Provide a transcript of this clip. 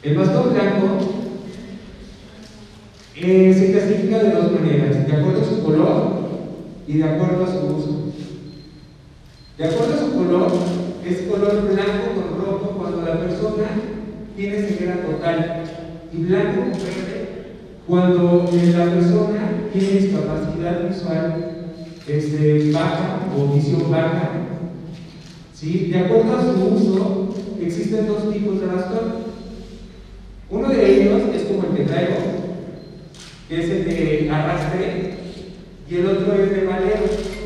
El bastón blanco se clasifica de dos maneras, de acuerdo a su color y de acuerdo a su uso. De acuerdo a su color, es color blanco con rojo cuando la persona tiene ceguera total, y blanco con verde cuando la persona tiene discapacidad visual baja o visión baja. ¿Sí? De acuerdo a su uso, existen dos tipos de bastón. Uno de ellos es como el que traigo, que es el de arrastre, y el otro es de valero.